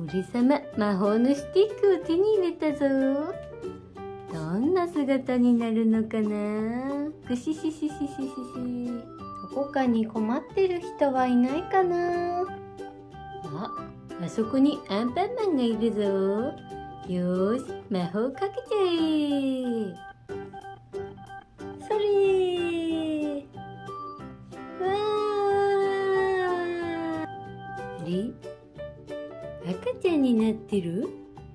俺様、魔法のスティックを手に入れたぞ。どんな姿になるのかな。ぐししししししし。どこかに困ってる人はいないかな。あそこにアンパンマンがいるぞ。よーし、魔法かけちゃえ。それー。わー。あれ？赤ちゃんになってる？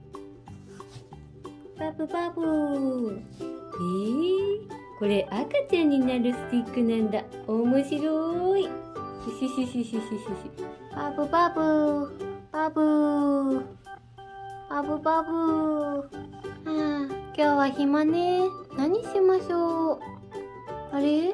バブバブ。これ赤ちゃんになるスティックなんだ。面白い。しししししししし。バブバブ。バブ。バブバブ。今日は暇ね。何しましょう。あれ？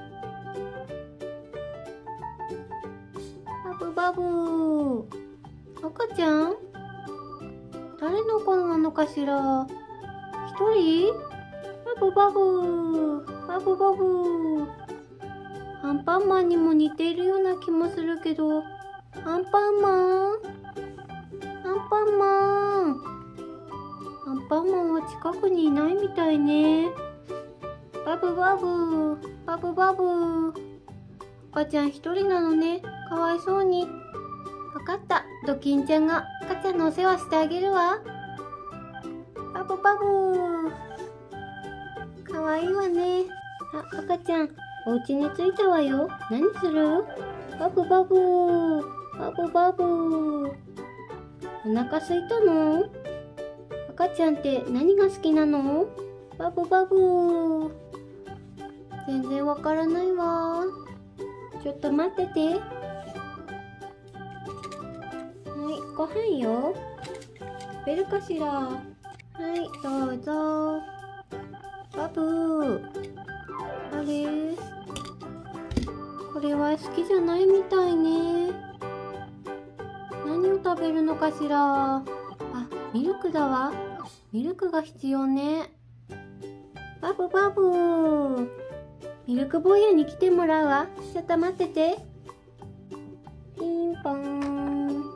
バブバブ。赤ちゃん？誰の子なのかしら。一人？バブバブ。バブバブ。アンパンマンにも似ているような気もするけど。アンパンマン？アンパンマン。アンパンマンは近くにいないみたいね。バブバブ。バブバブ。赤ちゃん一人なのね。かわいそうに。わかった。ドキンちゃんが赤ちゃんのお世話してあげるわ。バブバブ。かわいいわね。赤ちゃん、お家に着いたわよ。何する？バブバブ。バブバブ。お腹すいたの？赤ちゃんって何が好きなの？バブバブ。全然わからないわ。ちょっと待ってて。はい、ご飯よ。食べるかしら。はい、どうぞ。バブー。あれ？これは好きじゃないみたいね。何を食べるのかしら。ミルクだわ。ミルクが必要ね。バブバブ。ミルク坊やに来てもらうわ。ちょっと待ってて。ピンポン。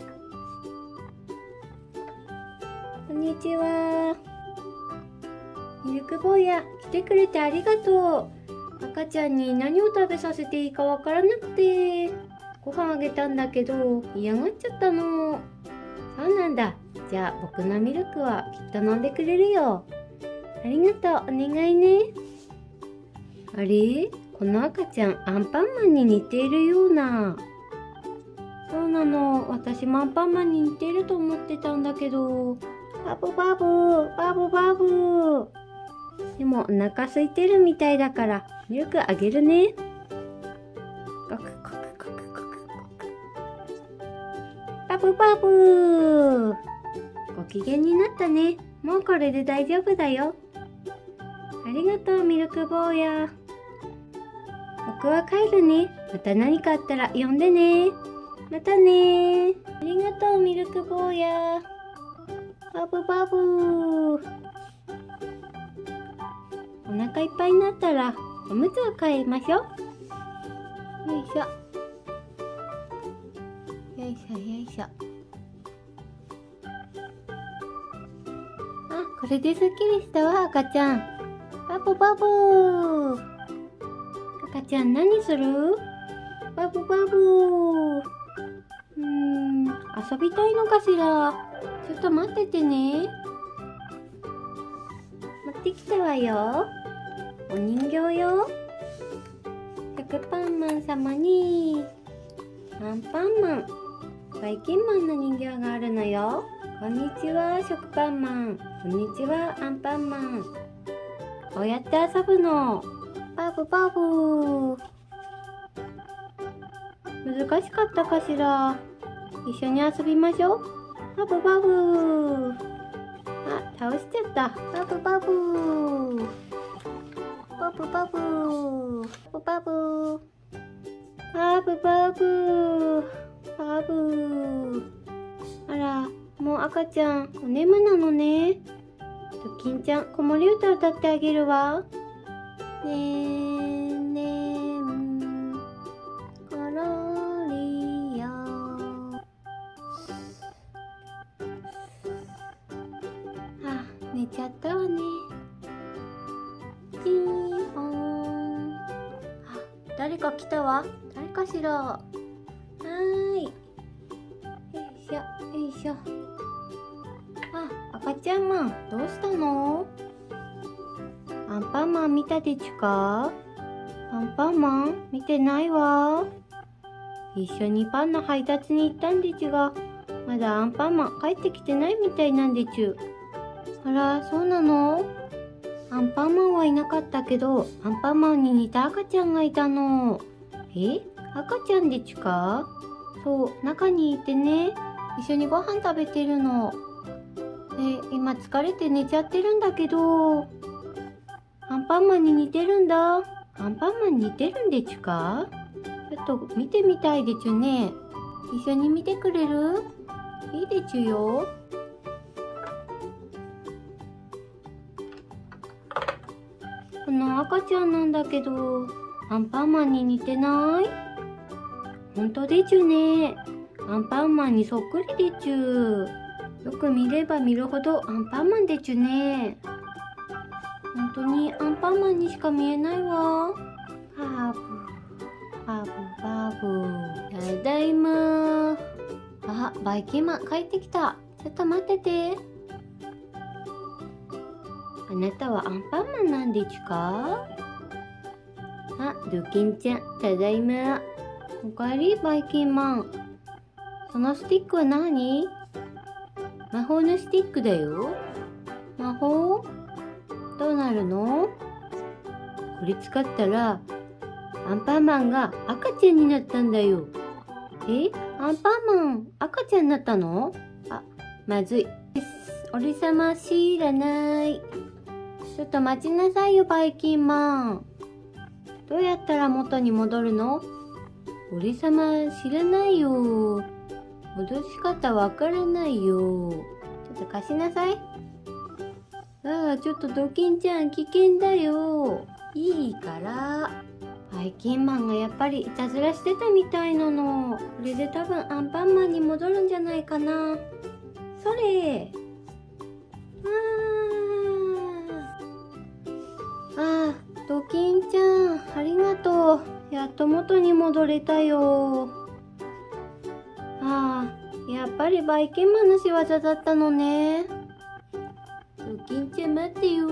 こんにちは。ミルク坊や、来てくれてありがとう。赤ちゃんに何を食べさせていいかわからなくて。ご飯あげたんだけど、嫌がっちゃったの。そうなんだ。じゃあ僕のミルクはきっと飲んでくれるよ。ありがとう。お願いね。あれ？この赤ちゃん、アンパンマンに似ているような。そうなの。私もアンパンマンに似ていると思ってたんだけど。バブバブ。バブバブ。でもお腹空いてるみたいだからミルクあげるね。ゴクゴクゴクゴクゴク。バブバブ。ご機嫌になったね。もうこれで大丈夫だよ。ありがとうミルク坊や。僕は帰るね。また何かあったら呼んでね。またね。ありがとうミルク坊や。バブバブ。お腹いっぱいになったらおむつを替えましょう。よいしょ。よいしょよいしょ。これですっきりしたわ赤ちゃん。バブバブ。赤ちゃん何する？バブバブ。遊びたいのかしら。ちょっと待っててね。持ってきたわよ。お人形よ。食パンマン様にアンパンマン、バイキンマンの人形があるのよ。こんにちは食パンマン。こんにちはアンパンマン。こうやって遊ぶの。バブバブ。難しかったかしら。一緒に遊びましょう。バブバブ。倒しちゃった。バブバブ。バブバブ。バブ。バブバブ。バブ。あら、もう赤ちゃんお眠なのね。ドキンちゃん、子守歌歌ってあげるわ。ねーねーころりよ。 ちゃったわね。ピンポーン。あ、誰か来たわ。誰かしら。はーい。よいしょ、よいしょ。あ、赤ちゃんマン、どうしたの？アンパンマン見たでちゅか？アンパンマン見てないわ。一緒にパンの配達に行ったんでちゅが、まだアンパンマン帰ってきてないみたいなんでちゅ。あら、そうなの？アンパンマンはいなかったけど、アンパンマンに似た赤ちゃんがいたの。赤ちゃんでちゅか？そう、中にいてね、一緒にご飯食べてるの。今疲れて寝ちゃってるんだけど、アンパンマンに似てるんだ。アンパンマンに似てるんでちゅか？ちょっと見てみたいでちゅね。一緒に見てくれる？いいでちゅよ。この赤ちゃんなんだけど、アンパンマンに似てない？ほんとでちゅね。アンパンマンにそっくりでちゅ。よく見れば見るほどアンパンマンでちゅね。ほんとにアンパンマンにしか見えないわ。バブバブバブ。ただいま。あ、バイキンマン帰ってきた。ちょっと待ってて。あなたはアンパンマンなんでちゅか？あ、ドキンちゃん、ただいま。おかえり、バイキンマン。そのスティックは何？魔法のスティックだよ。魔法？どうなるの？これ使ったら、アンパンマンが赤ちゃんになったんだよ。アンパンマン、赤ちゃんになったの？あ、まずい。俺様知らない。ちょっと待ちなさいよ、バイキンマン。どうやったら元に戻るの？俺様知らないよ。戻し方わからないよ。ちょっと貸しなさい。ああ、ちょっとドキンちゃん危険だよ。いいから。バイキンマンがやっぱりいたずらしてたみたいなの。これで多分アンパンマンに戻るんじゃないかな。それ。ああ、ドキンちゃん、ありがとう。やっと元に戻れたよ。ああ、やっぱりバイキンマンの仕業だったのね。ドキンちゃん待ってよ。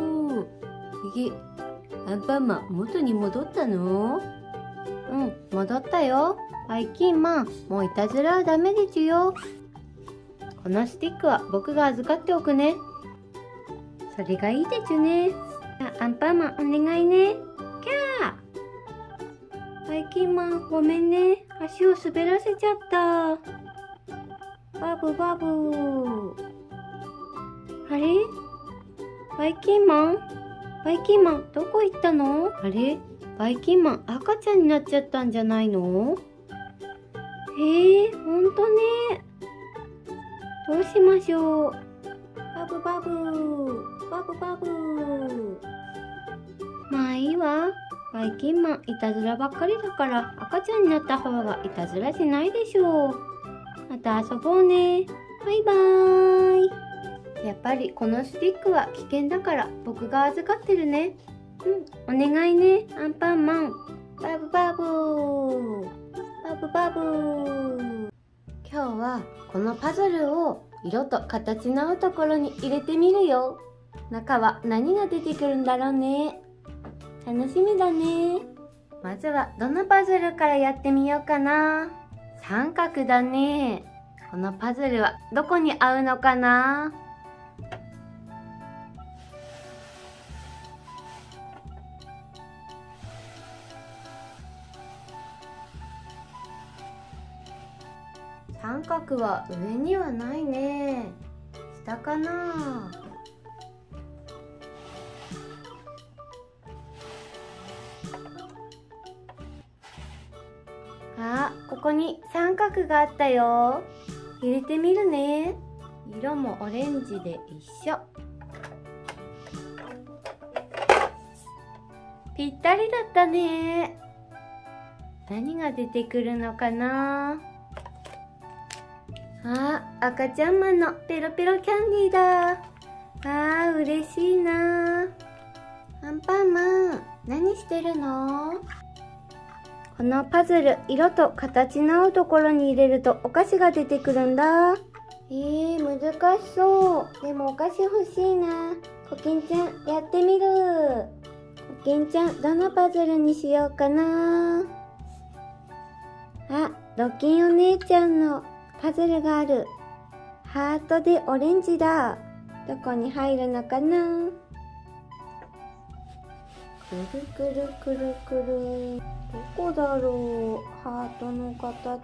アンパンマン元に戻ったの？うん、戻ったよ。バイキンマン、もういたずらはダメでちゅよ。このスティックは僕が預かっておくね。それがいいでちゅね。アンパンマンお願いね。キャー。バイキンマンごめんね。足を滑らせちゃった。バブバブ。あれ？バイキンマン？バイキンマンどこ行ったの？あれ？バイキンマン赤ちゃんになっちゃったんじゃないの？ほんとね。どうしましょう。バブバブ。バブバブ。まあいいわ。バイキンマンいたずらばっかりだから赤ちゃんになった方がいたずらしないでしょう。また遊ぼうね。バイバーイ。やっぱりこのスティックは危険だから僕が預かってるね。お願いね、アンパンマン。バブバブー。バブバブー。今日はこのパズルを色と形の合うところに入れてみるよ。中は何が出てくるんだろうね。楽しみだね。まずはどのパズルからやってみようかな。三角だね。このパズルはどこに合うのかな。三角は上にはないね。下かな。あ、ここに三角があったよ。入れてみるね。色もオレンジで一緒。ぴったりだったね。何が出てくるのかな。あ、赤ちゃんマンのペロペロキャンディーだ。 あー、嬉しいな。アンパンマン、何してるの？このパズル、色と形の合うところに入れるとお菓子が出てくるんだ。難しそう。でもお菓子欲しいな。コキンちゃん、やってみる。コキンちゃん、どのパズルにしようかな。あ、ドキンお姉ちゃんのパズルがある。ハートでオレンジだ。どこに入るのかな。くるくるくるくる。どこだろう。ハートの形。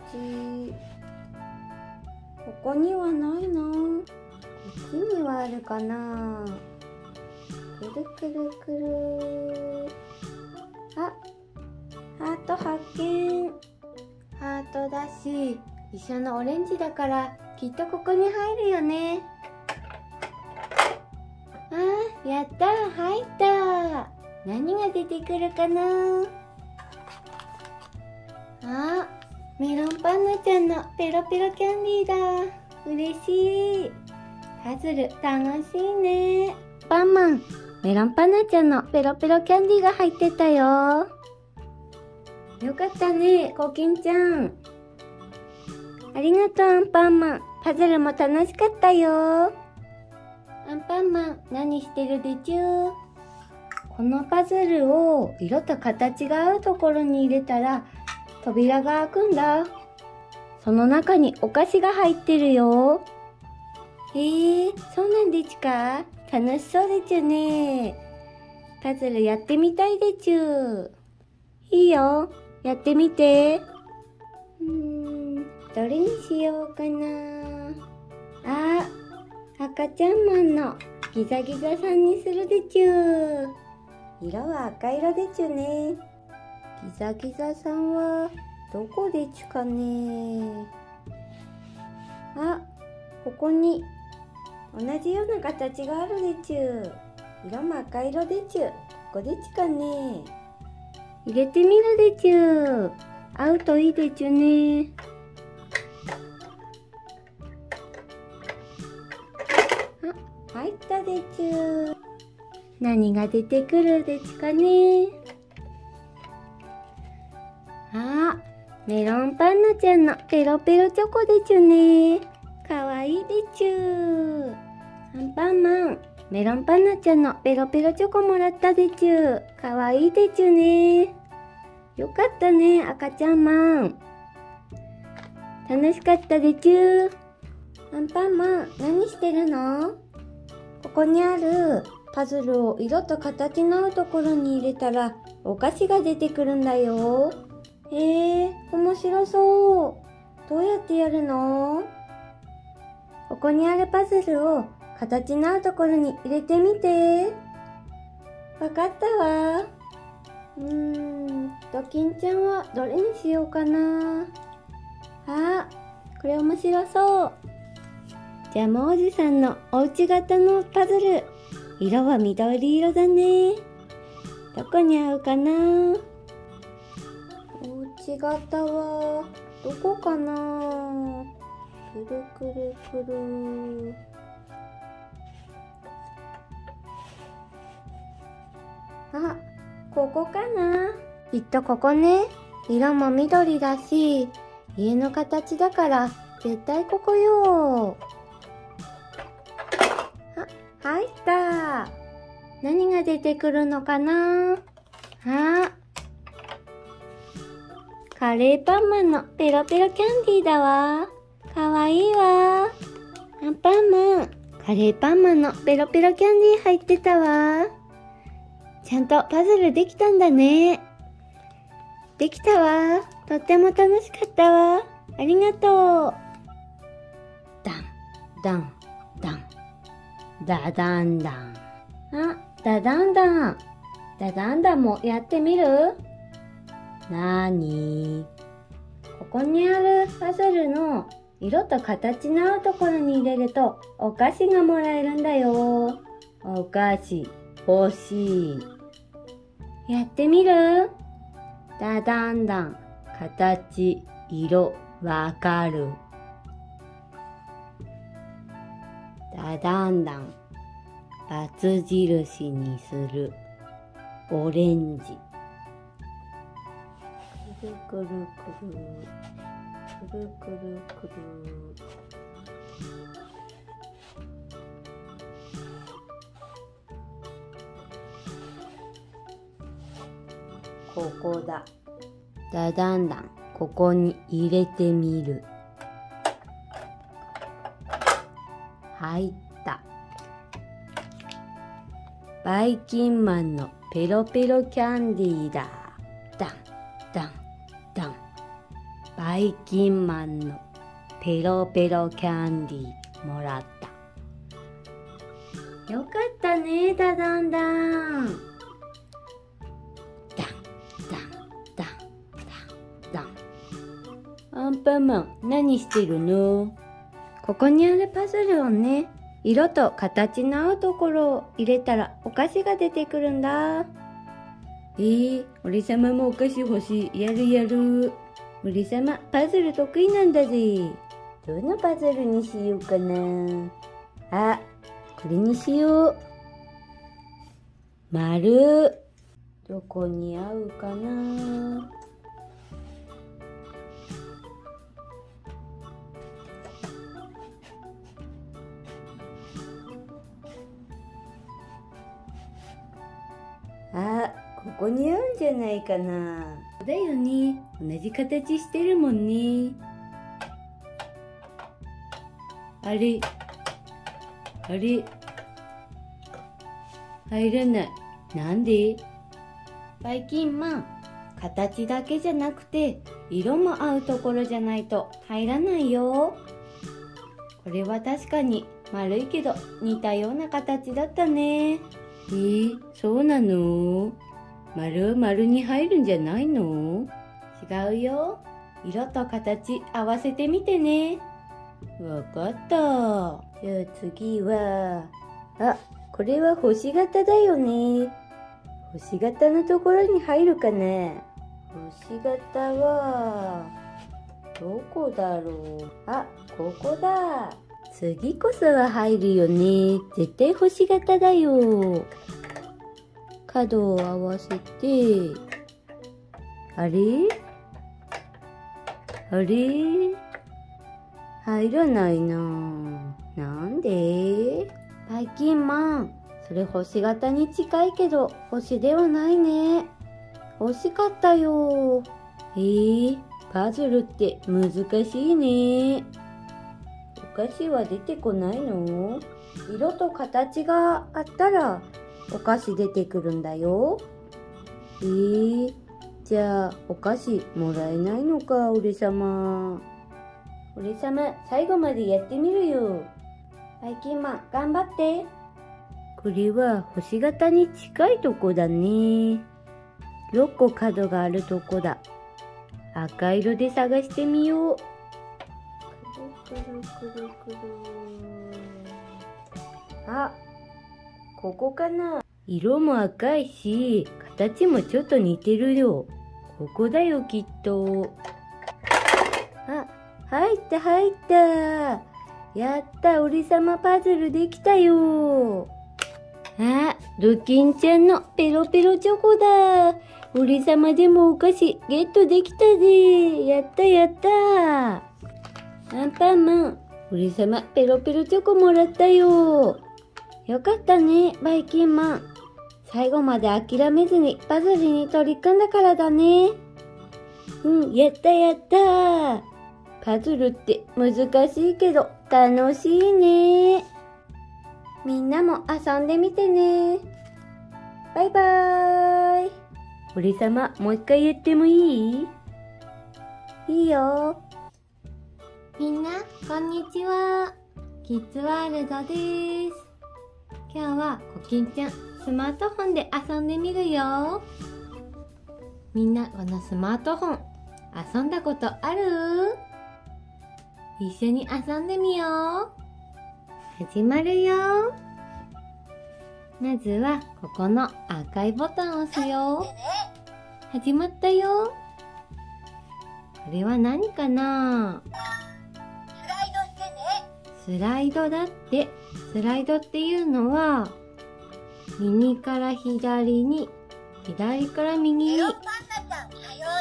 ここにはないな。こっちにはあるかな。くるくるくる。あ、ハート発見。ハートだし、一緒のオレンジだからきっとここに入るよね。あー、やった、入った。何が出てくるかな。あ、メロンパンナちゃんのペロペロキャンディーだ。嬉しい。パズル楽しいね。パンマン、メロンパンナちゃんのペロペロキャンディーが入ってたよ。よかったね、コキンちゃん。ありがとう、アンパンマン。パズルも楽しかったよ。アンパンマン、何してるでちゅー。このパズルを色と形が合うところに入れたら扉が開くんだ。その中にお菓子が入ってるよ。そうなんでちゅか。楽しそうでちゅね。パズルやってみたいでちゅ。いいよ、やってみて。どれにしようかな。あ、赤ちゃんマンのギザギザさんにするでちゅ。色は赤色でちゅね。ギザギザさんはどこでちゅかね。あ、ここに同じような形があるでちゅ。色も赤色でちゅ。ここでちゅかね。入れてみるでちゅ。合うといいでちゅね。あ、入ったでちゅ。何が出てくるでちゅかね。あ、メロンパンナちゃんのペロペロチョコでちゅね。かわいいでちゅ。アンパンマン、メロンパンナちゃんのペロペロチョコもらったでちゅ。かわいいでちゅね。よかったね、赤ちゃんマン。楽しかったでちゅ。アンパンマン、何してるの？ここにあるパズルを色と形の合うところに入れたらお菓子が出てくるんだよ。面白そう。どうやってやるの？ここにあるパズルを形の合うところに入れてみて。わかったわ。ドキンちゃんはどれにしようかな。あ、これ面白そう。ジャムおじさんのおうち型のパズル。色は緑色だね。どこに合うかな。おうち型はどこかな。くるくるくる。あ、ここかな。きっとここね。色も緑だし、家の形だから絶対ここよ。あ、入った。何が出てくるのかな。あ、カレーパンマンのペロペロキャンディーだわ。かわいいわ。アンパンマン、カレーパンマンのペロペロキャンディー入ってたわ。ちゃんとパズルできたんだね。できたわ。とっても楽しかったわ。ありがとう。ダン、ダン、ダン。ダダンダン。あ、ダダンダン。ダダンダンもやってみる？なーに？ここにあるパズルの色と形の合うところに入れるとお菓子がもらえるんだよ。お菓子欲しい。やってみる？ダダンダン。形、色、わかる。ダダンダン。 ×印にする。オレンジ。くるくるくる。くるくるくる。ここだ。だだんだん、ここに入れてみる。入った。バイキンマンのペロペロキャンディーだ。ダン、ダン、ダン。バイキンマンのペロペロキャンディーもらった。よかったね、だだんだん。アンパンマン、何してるの？ここにあるパズルをね、色と形の合うところを入れたらお菓子が出てくるんだ。俺様もお菓子欲しい。やるやる。俺様、パズル得意なんだぜ。どのパズルにしようかな。あ、これにしよう。丸。どこに合うかな。あ、ここに合うんじゃないかな。だよね。同じ形してるもんね。あれ入らない。なんで？バイキンマン、形だけじゃなくて色も合うところじゃないと入らないよ。これは確かに丸いけど似たような形だったね。そうなの？丸は丸に入るんじゃないの？違うよ。色と形合わせてみてね。わかった。じゃあ次は、これは星型だよね。星型のところに入るかな。星型は、どこだろう。ここだ。次こそは入るよね。絶対星型だよ。角を合わせて、あれ入らないな。なんで？バイキンマン、それ星型に近いけど星ではないね。惜しかったよ。パズルって難しいね。お菓子は出てこないの？色と形があったらお菓子出てくるんだよ。じゃあお菓子もらえないのか、俺様。俺様、最後までやってみるよ。バイキンマン、頑張って。これは星型に近いとこだね。6個角があるとこだ。赤色で探してみよう。くるくるくる。ここかな。色も赤いし、形もちょっと似てるよ。ここだよ、きっと。入った。やった、俺様パズルできたよ。ドキンちゃんのペロペロチョコだ。俺様でもお菓子ゲットできたぜ。やった。アンパンマン、俺様ペロペロチョコもらったよ。よかったね、バイキンマン。最後まで諦めずにパズルに取り組んだからだね。やった。パズルって難しいけど楽しいね。みんなも遊んでみてね。バイバーイ。俺様、もう一回やってもいい？いいよ。みんな、こんにちは。キッズワールドです。今日はコキンちゃん、スマートフォンで遊んでみるよ。みんな、このスマートフォン、遊んだことある？一緒に遊んでみよう。始まるよ。まずはここの赤いボタンを押すよ。始まったよ。これは何かな？スライドだって。スライドっていうのは右から左に、左から右に。 メロンパンナちゃん、さよ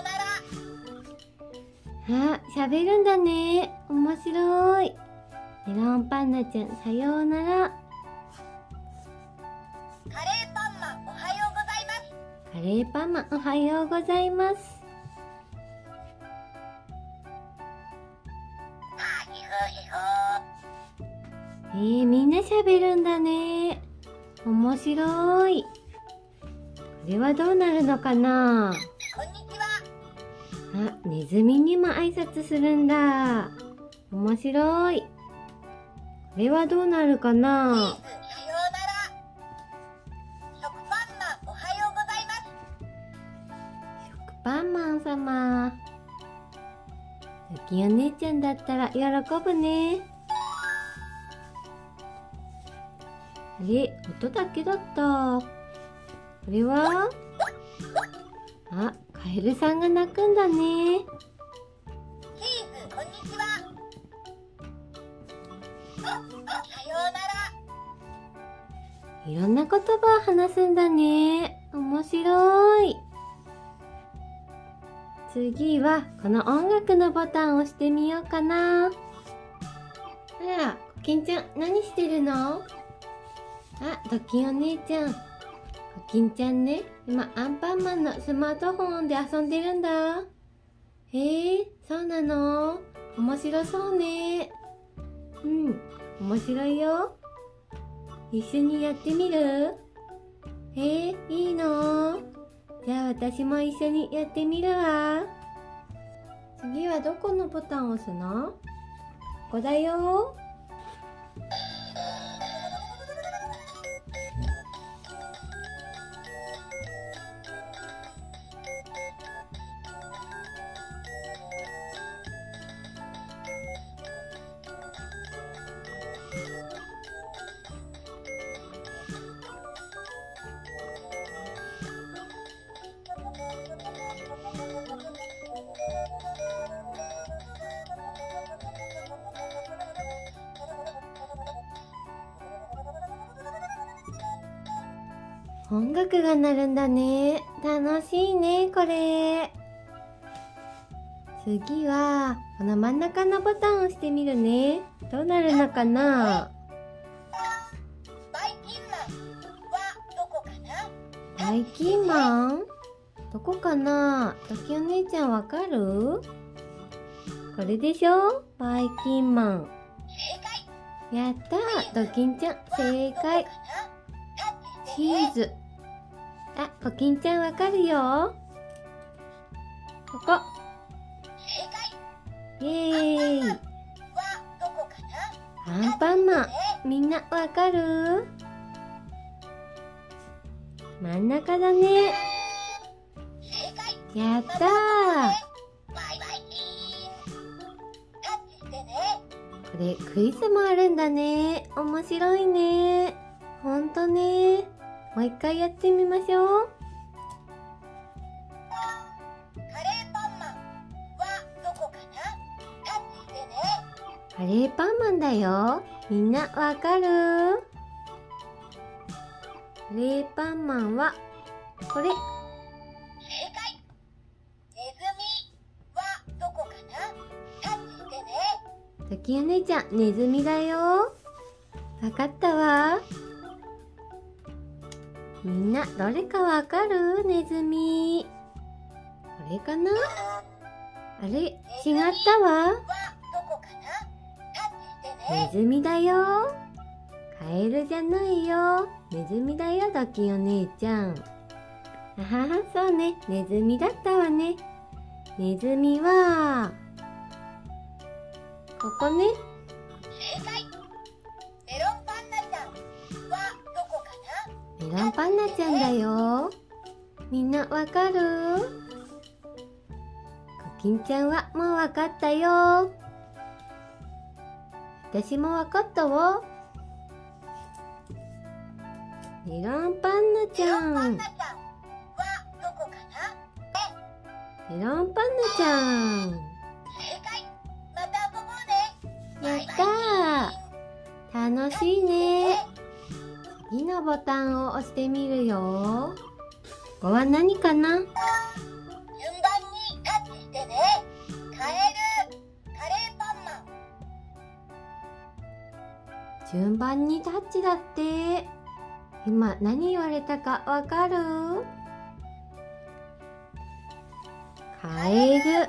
うなら。 あ、喋るんだね。面白い。メロンパンナちゃん、さようなら。 カレーパンマン、おはようございます。 カレーパンマン、おはようございます。 あ、ひふひふ。 みんな喋るんだね。面白い。これはどうなるのかな？ こんにちは。 あ、ネズミにも挨拶するんだ。面白い。これはどうなるかチーな？ ズ、さようなら。食パンマン、おはようございます。 食パンマン様。さきお姉ちゃんだったら喜ぶね。あれ、音だけだった。これは？あ、カエルさんが鳴くんだね。 チーズ、こんにちは。さようなら。 いろんな言葉を話すんだね。面白い。次はこの音楽のボタンを押してみようかな。あら、コキンちゃん何してるの？あ、ドキンお姉ちゃん。コキンちゃんね、今アンパンマンのスマートフォンで遊んでるんだ。そうなの？面白そうね。うん、面白いよ。一緒にやってみる？いいの？じゃあ私も一緒にやってみるわ。次はどこのボタンを押すの？ここだよ。音楽が鳴るんだね。楽しいね、これ。次は、この真ん中のボタンを押してみるね。どうなるのかな？ バイキンマンはどこかな？ バイキンマン？どこかな？ドキお姉ちゃんわかる？これでしょ？バイキンマン。 正解。 やったー、ドキンちゃん、正解。チーズ。あ、コキンちゃんわかるよ。ここ。 正解。 イエーイ。 はどこかな？ アンパンマン。みんなわかる？真ん中だね。 正解。 やったー。 バイバイキーン。タッチしてね。 これクイズもあるんだね。面白いね。ほんとね。もう一回やってみましょう。 カレーパンマンはどこかな？タッチしてね。 カレーパンマンだよ。みんなわかる？カレーパンマンはこれ。 正解。ネズミはどこかな？タッチしてね。 さきお姉ちゃん、ネズミだよ。わかったわ。みんなどれかわかる？ネズミ。これかな？あれ？違ったわ。 はどこかな？タッチしてね。 ネズミだよ。カエルじゃないよ。ネズミだよ、ドキお姉ちゃん。あはは、そうね。ネズミだったわね。ネズミは、ここね。 正解。メロンパンナちゃんはどこかな？ メロンパンナちゃんだよ。みんなわかる？コキンちゃんはもうわかったよ。私もわかったわ。メロンパンナちゃん。 メロンパンナちゃんはどこかな？ メロンパンナちゃん。 正解。また遊ぼうね。 やったー。楽しいね。 次のボタンを押してみるよ。ここは何かな？ 順番にタッチしてね。カレーパンマン。 順番にタッチだって。今何言われたかわかる？カエル。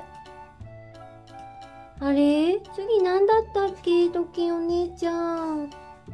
あれ？次何だったっけ？ドキンお姉ちゃん。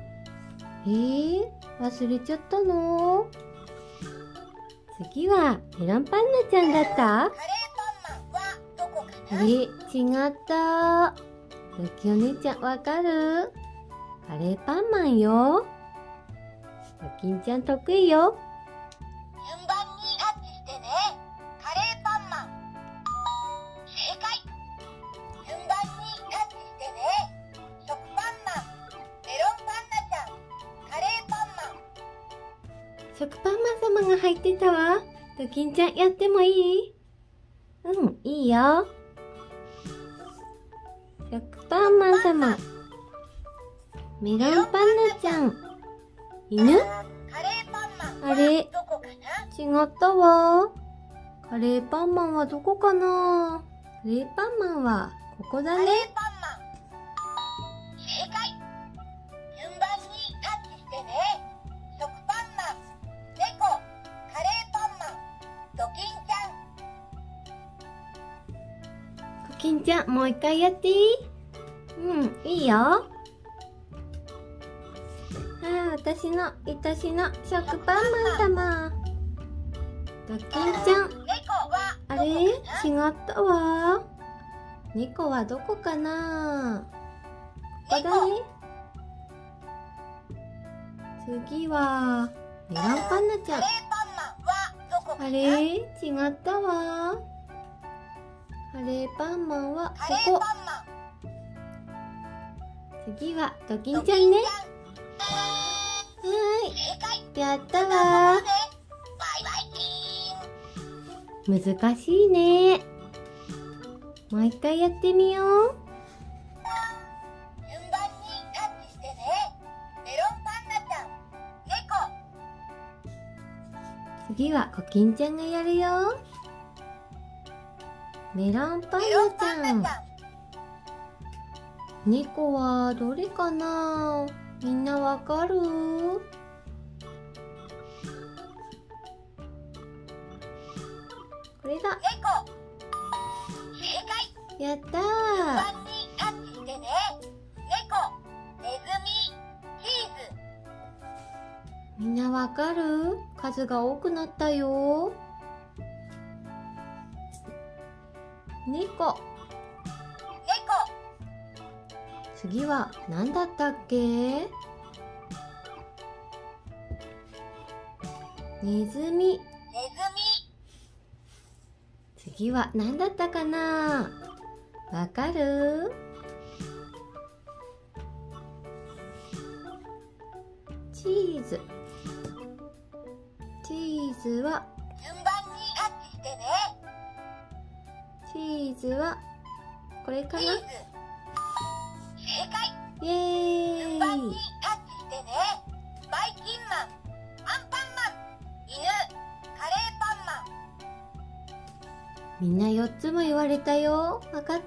忘れちゃったの？次はメロンパンナちゃんだった？ カレーパンマンはどこかな？ 違った。ドキお姉ちゃんわかる？カレーパンマンよ。ドキンちゃん得意よ。 順番にタッチしてね。カレーパンマン。正解。順番にタッチしてね。食パンマン。メロンパンナちゃん。カレーパンマン。 食パンマン様が入ってたわ。ドキンちゃんやってもいい？うん、いいよ。食パンマン様。メロンパンナちゃん。犬？ カレーパンマンあれ？ はどこかな？ 違ったわ。カレーパンマンはどこかな？カレーパンマンはここだね。 カレーパンマン。正解。順番にタッチしてね。食パンマン。猫。カレーパンマン。ドキンちゃん。 コキンちゃん、もう一回やっていい？うん、いいよ。私の愛しの食パンマン様。ドキンちゃん。 猫はあれ？違ったわ。猫はどこかな？ここだね。次は、メロンパンナちゃん。 カレーパンマンはどこかな？ あれ？違ったわ。カレーパンマンはカレーここ。 パンマン。 次はドキンちゃんね。は正解。 ーい。やったわ。 バイバイキーン。 難しいね。もう一回やってみよう。 順番にタッチしてね。メロンパンナちゃん。猫。 次はコキンちゃんがやるよ。メロンパンメロンナちゃん。 パンナちゃん。 猫はどれかな？みんなわかる？これだ。 猫。正解。 やった順ー。 番にタッチしてね。猫。ネズミ。チーズ。 みんなわかる？数が多くなったよ。猫。 猫。 次は何だったっけ？ネズミ。 ネズミ。 次は何だったかな？わかる？チーズ。チーズは、 順番にタッチしてね。 チーズは、これかな？ チーズ。正解。 イエーイ。 順番にタッチしてね。バイキンマン。アンパンマン。犬。カレーパンマン。 みんな4つも言われたよ。わかった？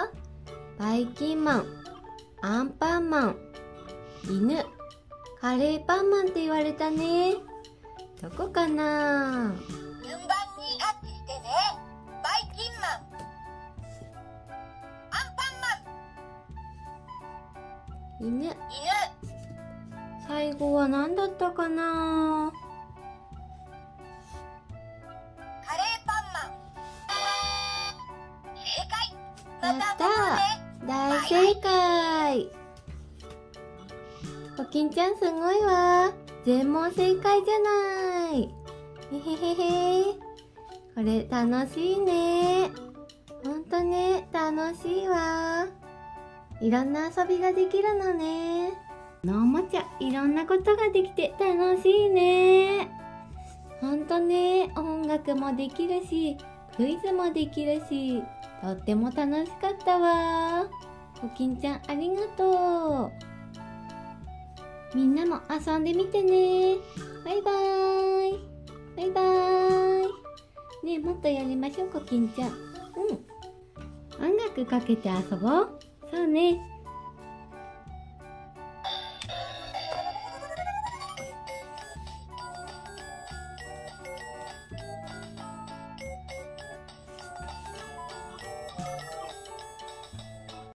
バイキンマン、アンパンマン、犬、カレーパンマンって言われたね。どこかな？ 順番にタッチしてね。バイキンマン。アンパンマン。 犬。 犬。 最後は何だったかな？ カレーパンマン。正解。 やったまたー、大正解。コキンちゃんすごいわ。全問正解じゃない。へへへへ。これ楽しいね。ほんとね、楽しいわ。いろんな遊びができるのね。このおもちゃ、いろんなことができて楽しいね。ほんとね、音楽もできるし、クイズもできるし、とっても楽しかったわ。コキンちゃんありがとう。 みんなも遊んでみてね。バイバーイ。バイバーイ。ねえ、もっとやりましょう、コキンちゃん。音楽かけて遊ぼう。そうね。